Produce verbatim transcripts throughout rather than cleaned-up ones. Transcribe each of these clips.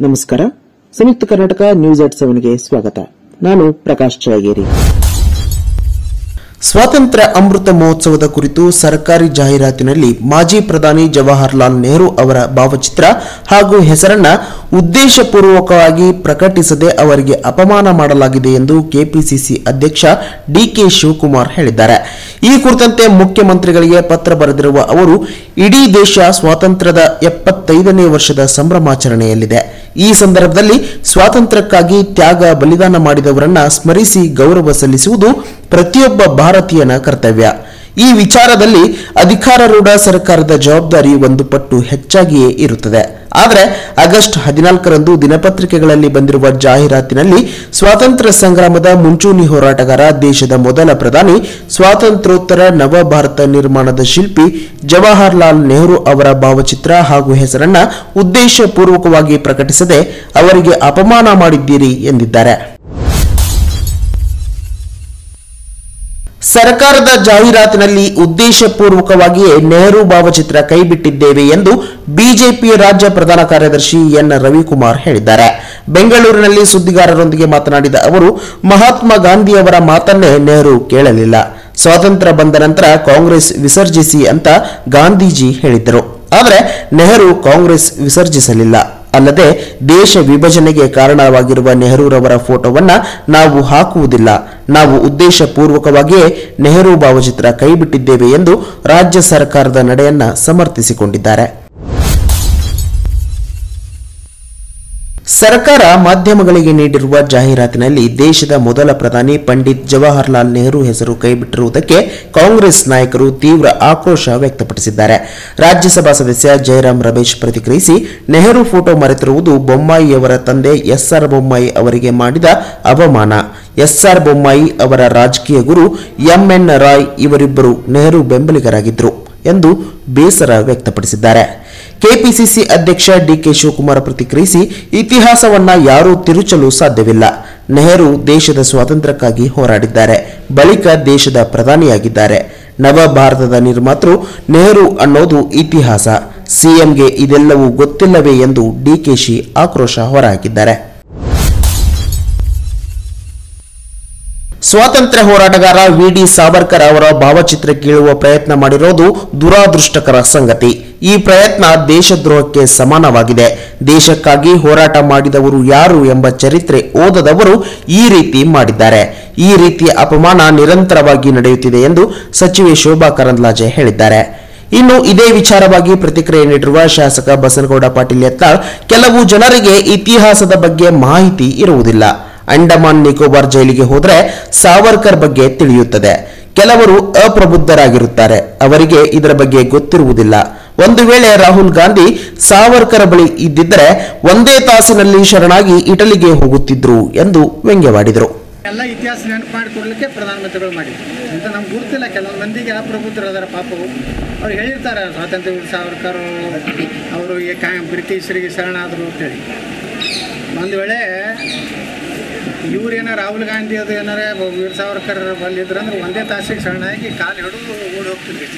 ನಮಸ್ಕಾರ. Samyukta Karnataka news at ಸೆವೆನ್ಗೆ ಸ್ವಾಗತ. ನಾನು ಪ್ರಕಾಶ್ ಚಳಗೇರಿ. ಸ್ವಾತಂತ್ರ್ಯ ಅಮೃತ ಮಹೋತ್ಸವದ ಕುರಿತು ಸರ್ಕಾರಿ ಜಾಹೀರಾತಿನಲ್ಲಿ ಮಾಜಿ ಪ್ರಧಾನಿ ಜವಾಹರಲಾಲ್ ನೆಹರು ಅವರ ಭಾವಚಿತ್ರ ಹಾಗೂ ಹೆಸರನ್ನ ಉದ್ದೇಶಪೂರ್ವಕವಾಗಿ ಪ್ರಕಟಿಸದೆ ಅವರಿಗೆ ಅಪಮಾನ ಮಾಡಲಾಗಿದೆ ಎಂದು ಕೆಪಿಸಿಸಿ ಅಧ್ಯಕ್ಷ ಡಿಕೆ ಶಿವಕುಮಾರ್ ಹೇಳಿದ್ದಾರೆ. ಈ ಕುರಿತಂತೆ ಮುಖ್ಯಮಂತ್ರಿಗಳಿಗೆ ಪತ್ರ ಬರೆದಿರುವ ಅವರು, ಇಡೀ ದೇಶ ಸ್ವಾತಂತ್ರ್ಯದ ಎಪ್ಪತ್ತೈದನೇ ವರ್ಷದ ಸಂಭ್ರಮಾಚರಣೆಯಲ್ಲಿದೆ. ಈ ಸಂದರ್ಭದಲ್ಲಿ ಸ್ವಾತಂತ್ರ್ಯಕ್ಕಾಗಿ ತ್ಯಾಗ ಬಲಿದಾನ ಮಾಡಿದವರನ್ನ ಸ್ಮರಿಸಿ ಗೌರವ ಸಲ್ಲಿಸುವುದು ಪ್ರತಿಯೊಬ್ಬ ಭಾರತೀಯನ ಕರ್ತವ್ಯ. ಈ ವಿಚಾರದಲ್ಲಿ ಅಧಿಕಾರಾರೂಢ ಸರ್ಕಾರದ ಜವಾಬ್ದಾರಿ ಒಂದು ಪಟ್ಟು ಹೆಚ್ಚಾಗಿಯೇ ಇರುತ್ತದೆ. ಆದರೆ ಆಗಸ್ಟ್ ಹದಿನಾಲ್ಕರಂದು ದಿನಪತ್ರಿಕೆಗಳಲ್ಲಿ ಬಂದಿರುವ ಜಾಹೀರಾತಿನಲ್ಲಿ ಸ್ವಾತಂತ್ರ್ಯ ಸಂಗ್ರಾಮದ ಮುಂಚೂಣಿ ಹೋರಾಟಗಾರ, ದೇಶದ ಮೊದಲ ಪ್ರಧಾನಿ, ಸ್ವಾತಂತ್ರ್ಯೋತ್ತರ ನವ ಭಾರತ ನಿರ್ಮಾಣದ ಶಿಲ್ಪಿ ಜವಾಹರಲಾಲ್ ನೆಹರು ಅವರ ಭಾವಚಿತ್ರ ಹಾಗೂ ಹೆಸರನ್ನ ಉದ್ದೇಶಪೂರ್ವಕವಾಗಿ ಪ್ರಕಟಿಸದೆ ಅವರಿಗೆ ಅಪಮಾನ ಮಾಡಿದ್ದೀರಿ ಎಂದಿದ್ದಾರೆ. ಸರ್ಕಾರದ ಜಾಹೀರಾತಿನಲ್ಲಿ ಉದ್ದೇಶಪೂರ್ವಕವಾಗಿಯೇ ನೆಹರು ಭಾವಚಿತ್ರ ಕೈಬಿಟ್ಟಿದ್ದೇವೆ ಎಂದು ಬಿಜೆಪಿ ರಾಜ್ಯ ಪ್ರಧಾನ ಕಾರ್ಯದರ್ಶಿ ಎನ್ ರವಿಕುಮಾರ್ ಹೇಳಿದ್ದಾರೆ. ಬೆಂಗಳೂರಿನಲ್ಲಿ ಸುದ್ದಿಗಾರರೊಂದಿಗೆ ಮಾತನಾಡಿದ ಅವರು, ಮಹಾತ್ಮ ಗಾಂಧಿಯವರ ಮಾತನ್ನೇ ನೆಹರು ಕೇಳಲಿಲ್ಲ. ಸ್ವಾತಂತ್ರ್ಯ ಬಂದ ನಂತರ ಕಾಂಗ್ರೆಸ್ ವಿಸರ್ಜಿಸಿ ಅಂತ ಗಾಂಧೀಜಿ ಹೇಳಿದ್ದರು. ಆದರೆ ನೆಹರು ಕಾಂಗ್ರೆಸ್ ವಿಸರ್ಜಿಸಲಿಲ್ಲ. ಅಲ್ಲದೆ ದೇಶ ವಿಭಜನೆಗೆ ಕಾರಣವಾಗಿರುವ ನೆಹರೂರವರ ಫೋಟೋವನ್ನ ನಾವು ಹಾಕುವುದಿಲ್ಲ. ನಾವು ಉದ್ದೇಶಪೂರ್ವಕವಾಗಿಯೇ ನೆಹರು ಭಾವಚಿತ್ರ ಕೈಬಿಟ್ಟಿದ್ದೇವೆ ಎಂದು ರಾಜ್ಯ ಸರ್ಕಾರದ ನಡೆಯನ್ನ ಸಮರ್ಥಿಸಿಕೊಂಡಿದ್ದಾರೆ. ಸರ್ಕಾರ ಮಾಧ್ಯಮಗಳಿಗೆ ನೀಡಿರುವ ಜಾಹೀರಾತಿನಲ್ಲಿ ದೇಶದ ಮೊದಲ ಪ್ರಧಾನಿ ಪಂಡಿತ್ ಜವಾಹರಲಾಲ್ ನೆಹರು ಹೆಸರು ಕೈಬಿಟ್ಟಿರುವುದಕ್ಕೆ ಕಾಂಗ್ರೆಸ್ ನಾಯಕರು ತೀವ್ರ ಆಕ್ರೋಶ ವ್ಯಕ್ತಪಡಿಸಿದ್ದಾರೆ. ರಾಜ್ಯಸಭಾ ಸದಸ್ಯ ಜಯರಾಮ್ ರಮೇಶ್ ಪ್ರತಿಕ್ರಿಯಿಸಿ, ನೆಹರು ಫೋಟೋ ಮರೆತಿರುವುದು ಬೊಮ್ಮಾಯಿಯವರ ತಂದೆ ಎಸ್ ಆರ್ ಬೊಮ್ಮಾಯಿ ಅವರಿಗೆ ಮಾಡಿದ ಅವಮಾನ. ಎಸ್ ಆರ್ ಬೊಮ್ಮಾಯಿ ಅವರ ರಾಜಕೀಯ ಗುರು ಎಂ ಎನ್ ರಾಯ್ ಇವರಿಬ್ಬರು ನೆಹರು ಬೆಂಬಲಿಗರಾಗಿದ್ದರು ಎಂದು ಬೇಸರ ವ್ಯಕ್ತಪಡಿಸಿದ್ದಾರೆ. ಕೆಪಿಸಿಸಿ ಅಧ್ಯಕ್ಷ ಡಿಕೆ ಶಿವಕುಮಾರ್ ಪ್ರತಿಕ್ರಿಯಿಸಿ, ಇತಿಹಾಸವನ್ನ ಯಾರೂ ತಿರುಚಲು ಸಾಧ್ಯವಿಲ್ಲ. ನೆಹರು ದೇಶದ ಸ್ವಾತಂತ್ರ್ಯಕ್ಕಾಗಿ ಹೋರಾಡಿದ್ದಾರೆ, ಬಳಿಕ ದೇಶದ ಪ್ರಧಾನಿಯಾಗಿದ್ದಾರೆ. ನವ ಭಾರತದ ನಿರ್ಮಾತೃ ನೆಹರು ಅನ್ನೋದು ಇತಿಹಾಸ. ಸಿಎಂಗೆ ಇದೆಲ್ಲವೂ ಗೊತ್ತಿಲ್ಲವೇ ಎಂದು ಡಿಕೆಶಿ ಆಕ್ರೋಶ ಹೊರಹಾಕಿದ್ದಾರೆ. ಸ್ವಾತಂತ್ರ್ಯ ಹೋರಾಟಗಾರ ವಿ ಡಿ ಸಾವರ್ಕರ್ ಅವರ ಭಾವಚಿತ್ರ ಕೀಳುವ ಪ್ರಯತ್ನ ಮಾಡಿರೋದು ದುರಾದೃಷ್ಟಕರ ಸಂಗತಿ. ಈ ಪ್ರಯತ್ನ ದೇಶದ್ರೋಹಕ್ಕೆ ಸಮಾನವಾಗಿದೆ. ದೇಶಕ್ಕಾಗಿ ಹೋರಾಟ ಮಾಡಿದವರು ಯಾರು ಎಂಬ ಚರಿತ್ರೆ ಓದದವರು ಈ ರೀತಿ ಮಾಡಿದ್ದಾರೆ. ಈ ರೀತಿಯ ಅಪಮಾನ ನಿರಂತರವಾಗಿ ನಡೆಯುತ್ತಿದೆ ಎಂದು ಸಚಿವೆ ಶೋಭಾ ಕರಂದ್ಲಾಜೆ ಹೇಳಿದ್ದಾರೆ. ಇನ್ನು ಇದೇ ವಿಚಾರವಾಗಿ ಪ್ರತಿಕ್ರಿಯೆ ನೀಡಿರುವ ಶಾಸಕ ಬಸನಗೌಡ ಪಾಟೀಲ್ ಯತ್ನಾಳ್, ಕೆಲವು ಜನರಿಗೆ ಇತಿಹಾಸದ ಬಗ್ಗೆ ಮಾಹಿತಿ ಇರುವುದಿಲ್ಲ. ಅಂಡಮಾನ್ ನಿಕೋಬಾರ್ ಜೈಲಿಗೆ ಹೋದರೆ ಸಾವರ್ಕರ್ ಬಗ್ಗೆ ತಿಳಿಯುತ್ತದೆ. ಕೆಲವರು ಅಪ್ರಬುದ್ಧರಾಗಿರುತ್ತಾರೆ, ಅವರಿಗೆ ಇದರ ಬಗ್ಗೆ ಗೊತ್ತಿರುವುದಿಲ್ಲ. ಒಂದು ವೇಳೆ ರಾಹುಲ್ ಗಾಂಧಿ ಸಾವರ್ಕರ್ ಬಳಿ ಇದ್ದಿದ್ದರೆ ಒಂದೇ ತಾಸಿನಲ್ಲಿ ಶರಣಾಗಿ ಇಟಲಿಗೆ ಹೋಗುತ್ತಿದ್ರು ಎಂದು ವ್ಯಂಗ್ಯವಾಡಿದರು. ಎಲ್ಲ ಇತಿಹಾಸ ನೆನಪು ಮಾಡಿಕೊಡ್ಲಿಕ್ಕೆ ಪ್ರಧಾನಮಂತ್ರಿಗಳು ಮಾಡಿದ್ರು ಅಂತ ನಮ್ಗೆ ಗುರುತಿಲ್ಲ. ಕೆಲವೊಂದು ಮಂದಿಗೆ ಅಪ್ರಬುದ್ಧರು ಅದರ ಪಾಪವು ಅವ್ರು ಹೇಳಿರ್ತಾರೆ, ಸ್ವಾತಂತ್ರ್ಯ ವೀರ ಸಾವರ್ಕರ್ ಅವರು ಬ್ರಿಟಿಷರಿಗೆ ಶರಣಾದರು ಅಂತೇಳಿ. ಒಂದು ವೇಳೆ ಇವ್ರೇನಾರ ರಾಹುಲ್ ಗಾಂಧಿ ಅದು ಏನಾರ ವೀರ ಸಾವರ್ಕರ್ ಬಲ್ಲಿದ್ರು ಅಂದ್ರೆ ಒಂದೇ ತಾಸಿಗೆ ಶರಣಾಗಿ ಕಾಲು ಹಿಡಿದು ಓಡಿ ಹೋಗ್ತಿದ್ರು.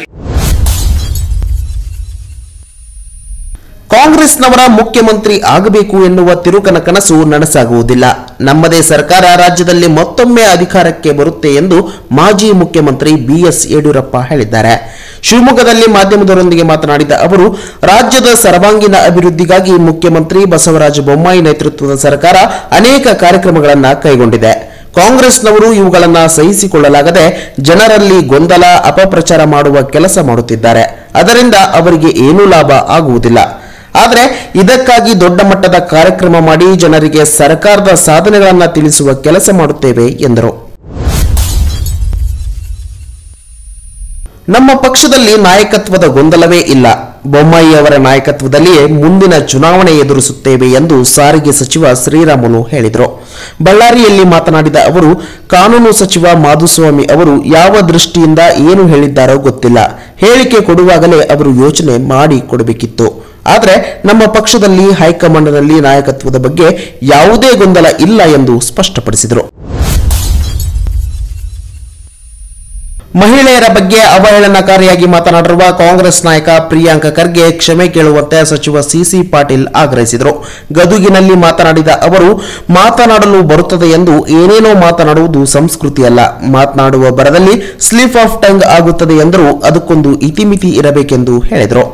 ಕಾಂಗ್ರೆಸ್ನವರ ಮುಖ್ಯಮಂತ್ರಿ ಆಗಬೇಕು ಎನ್ನುವ ತಿರುಕನ ಕನಸು ನನಸಾಗುವುದಿಲ್ಲ. ನಮ್ಮದೇ ಸರ್ಕಾರ ರಾಜ್ಯದಲ್ಲಿ ಮತ್ತೊಮ್ಮೆ ಅಧಿಕಾರಕ್ಕೆ ಬರುತ್ತೆ ಎಂದು ಮಾಜಿ ಮುಖ್ಯಮಂತ್ರಿ ಬಿಎಸ್ ಯಡಿಯೂರಪ್ಪ ಹೇಳಿದ್ದಾರೆ. ಶಿವಮೊಗ್ಗದಲ್ಲಿ ಮಾಧ್ಯಮದವರೊಂದಿಗೆ ಮಾತನಾಡಿದ ಅವರು, ರಾಜ್ಯದ ಸರ್ವಾಂಗೀಣ ಅಭಿವೃದ್ಧಿಗಾಗಿ ಮುಖ್ಯಮಂತ್ರಿ ಬಸವರಾಜ ಬೊಮ್ಮಾಯಿ ನೇತೃತ್ವದ ಸರ್ಕಾರ ಅನೇಕ ಕಾರ್ಯಕ್ರಮಗಳನ್ನು ಕೈಗೊಂಡಿದೆ. ಕಾಂಗ್ರೆಸ್ನವರು ಇವುಗಳನ್ನು ಸಹಿಸಿಕೊಳ್ಳಲಾಗದೆ ಜನರಲ್ಲಿ ಗೊಂದಲ, ಅಪಪ್ರಚಾರ ಮಾಡುವ ಕೆಲಸ ಮಾಡುತ್ತಿದ್ದಾರೆ. ಅದರಿಂದ ಅವರಿಗೆ ಏನೂ ಲಾಭ ಆಗುವುದಿಲ್ಲ. ಆದರೆ ಇದಕ್ಕಾಗಿ ದೊಡ್ಡ ಮಟ್ಟದ ಕಾರ್ಯಕ್ರಮ ಮಾಡಿ ಜನರಿಗೆ ಸರ್ಕಾರದ ಸಾಧನೆಗಳನ್ನು ತಿಳಿಸುವ ಕೆಲಸ ಮಾಡುತ್ತೇವೆ ಎಂದರು. ನಮ್ಮ ಪಕ್ಷದಲ್ಲಿ ನಾಯಕತ್ವದ ಗೊಂದಲವೇ ಇಲ್ಲ. ಬೊಮ್ಮಾಯಿ ಅವರ ನಾಯಕತ್ವದಲ್ಲಿಯೇ ಮುಂದಿನ ಚುನಾವಣೆ ಎದುರಿಸುತ್ತೇವೆ ಎಂದು ಸಾರಿಗೆ ಸಚಿವ ಶ್ರೀರಾಮುಲು ಹೇಳಿದರು. ಬಳ್ಳಾರಿಯಲ್ಲಿ ಮಾತನಾಡಿದ ಅವರು, ಕಾನೂನು ಸಚಿವ ಮಾಧುಸ್ವಾಮಿ ಅವರು ಯಾವ ದೃಷ್ಟಿಯಿಂದ ಏನು ಹೇಳಿದ್ದಾರೋ ಗೊತ್ತಿಲ್ಲ. ಹೇಳಿಕೆ ಕೊಡುವಾಗಲೇ ಅವರು ಯೋಚನೆ ಮಾಡಿ ಕೊಡಬೇಕಿತ್ತು. ಆದರೆ ನಮ್ಮ ಪಕ್ಷದಲ್ಲಿ ಹೈಕಮಾಂಡ್ನಲ್ಲಿ ನಾಯಕತ್ವದ ಬಗ್ಗೆ ಯಾವುದೇ ಗೊಂದಲ ಇಲ್ಲ ಎಂದು ಸ್ಪಷ್ಟಪಡಿಸಿದರು. ಮಹಿಳೆಯರ ಬಗ್ಗೆ ಅವಹೇಳನಕಾರಿಯಾಗಿ ಮಾತನಾಡಿರುವ ಕಾಂಗ್ರೆಸ್ ನಾಯಕ ಪ್ರಿಯಾಂಕ ಖರ್ಗೆ ಕ್ಷಮೆ ಕೇಳುವಂತೆ ಸಚಿವ ಸಿಸಿ ಪಾಟೀಲ್ ಆಗ್ರಹಿಸಿದರು. ಗದುಗಿನಲ್ಲಿ ಮಾತನಾಡಿದ ಅವರು, ಮಾತನಾಡಲು ಬರುತ್ತದೆ ಎಂದು ಏನೇನೋ ಮಾತನಾಡುವುದು ಸಂಸ್ಕೃತಿಯಲ್ಲ. ಮಾತನಾಡುವ ಬರದಲ್ಲಿ ಸ್ಲಿಪ್ ಆಫ್ ಟಂಗ್ ಆಗುತ್ತದೆ ಎಂದರೂ ಅದಕ್ಕೊಂದು ಇತಿಮಿತಿ ಇರಬೇಕೆಂದು ಹೇಳಿದರು.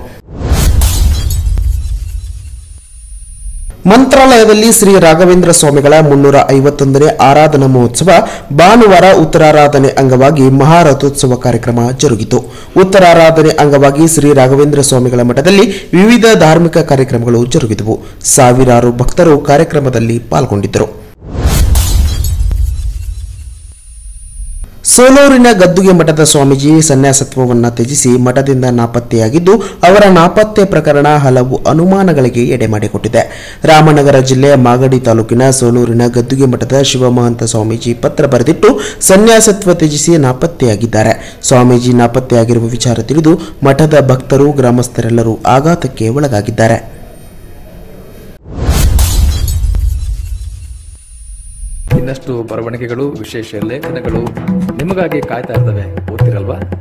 ಮಂತ್ರಾಲಯದಲ್ಲಿ ಶ್ರೀ ರಾಘವೇಂದ್ರ ಸ್ವಾಮಿಗಳ ಮುನ್ನೂರ ಐವತ್ತೊಂದನೇ ಆರಾಧನಾ ಮಹೋತ್ಸವ ಭಾನುವಾರ ಉತ್ತರಾರಾಧನೆ ಅಂಗವಾಗಿ ಮಹಾರಥೋತ್ಸವ ಕಾರ್ಯಕ್ರಮ ಜರುಗಿತು. ಉತ್ತರಾರಾಧನೆ ಅಂಗವಾಗಿ ಶ್ರೀ ರಾಘವೇಂದ್ರ ಸ್ವಾಮಿಗಳ ಮಠದಲ್ಲಿ ವಿವಿಧ ಧಾರ್ಮಿಕ ಕಾರ್ಯಕ್ರಮಗಳು ಜರುಗಿದವು. ಸಾವಿರಾರು ಭಕ್ತರು ಕಾರ್ಯಕ್ರಮದಲ್ಲಿ ಪಾಲ್ಗೊಂಡಿದ್ದರು. ಸೋಲೂರಿನ ಗದ್ದುಗೆ ಮಠದ ಸ್ವಾಮೀಜಿ ಸನ್ಯಾಸತ್ವವನ್ನು ತ್ಯಜಿಸಿ ಮಠದಿಂದ ನಾಪತ್ತೆಯಾಗಿದ್ದು, ಅವರ ನಾಪತ್ತೆ ಪ್ರಕರಣ ಹಲವು ಅನುಮಾನಗಳಿಗೆ ಎಡೆಮಾಡಿಕೊಟ್ಟಿದೆ. ರಾಮನಗರ ಜಿಲ್ಲೆಯ ಮಾಗಡಿ ತಾಲೂಕಿನ ಸೋಲೂರಿನ ಗದ್ದುಗೆ ಮಠದ ಶಿವಮಹಂತ ಸ್ವಾಮೀಜಿ ಪತ್ರ ಬರೆದಿಟ್ಟು ಸನ್ಯಾಸತ್ವ ತ್ಯಜಿಸಿ ನಾಪತ್ತೆಯಾಗಿದ್ದಾರೆ. ಸ್ವಾಮೀಜಿ ನಾಪತ್ತೆಯಾಗಿರುವ ವಿಚಾರ ತಿಳಿದು ಮಠದ ಭಕ್ತರು, ಗ್ರಾಮಸ್ಥರೆಲ್ಲರೂ ಆಘಾತಕ್ಕೆ ಒಳಗಾಗಿದ್ದಾರೆ. ಇನ್ನಷ್ಟು ಬರವಣಿಗೆಗಳು, ವಿಶೇಷ ಲೇಖನಗಳು ನಿಮಗಾಗಿ ಕಾಯ್ತಾ ಇರ್ತವೆ. ಓದ್ತಿರಲ್ವಾ?